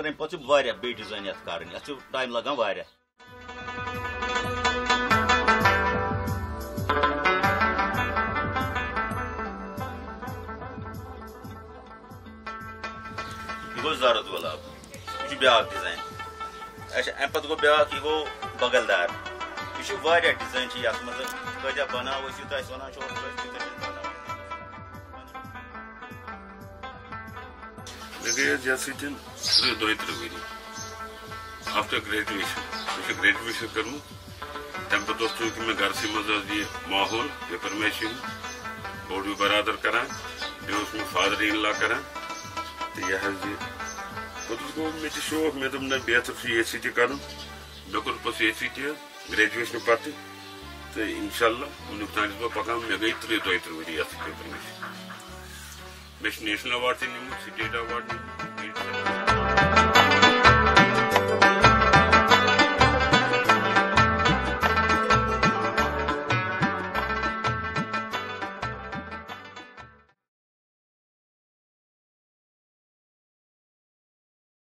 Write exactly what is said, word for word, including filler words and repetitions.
मगर अम पे वारिया बे डिजाइन यथ कर टाइम लगान वारिया गो जरद गुलाब यह ब्या डिजाइन अच्छा अम पे गो ब्या यह गो बगलदार यह वारिया डिजाइन ये मज कदा बनाव यूत वन मे गई ये त्रे दो त्रे वरी आफ्टर ग्रेजुएशन मे ग्रेजुएशन कर्म तम पे चूंकि मे घर मज यह माहौल पेपर मेशिंग बोड़ बरादर करान बे मे फादर इन लॉ करान तो यह पे गो मे शौक मे दोप ना बेहतर ये कर मे कोर पे ये ग्रेजुएशन पे तो इंशाल्लाह वुक तान बह पकान मे गई त्रे दो त्रे वरी पेपर मेशिंग मे नेशनल अवार्ड ते निमुत स्टेट अवार्ड